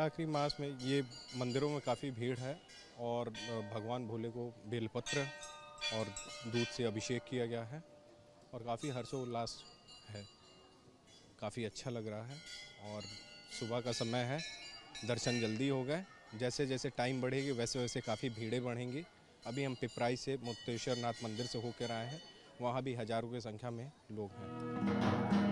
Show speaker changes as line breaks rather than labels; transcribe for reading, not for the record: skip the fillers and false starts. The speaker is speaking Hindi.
आखिरी मास में ये मंदिरों में काफ़ी भीड़ है और भगवान भोले को बेलपत्र और दूध से अभिषेक किया गया है और काफ़ी हर्षोल्लास है, काफ़ी अच्छा लग रहा है। और सुबह का समय है, दर्शन जल्दी हो गए। जैसे जैसे टाइम बढ़ेगी वैसे वैसे काफ़ी भीड़ें बढ़ेंगी। अभी हम पिपराई से मुक्तेश्वर नाथ मंदिर से होकर आए हैं, वहाँ भी हज़ारों की संख्या में लोग हैं।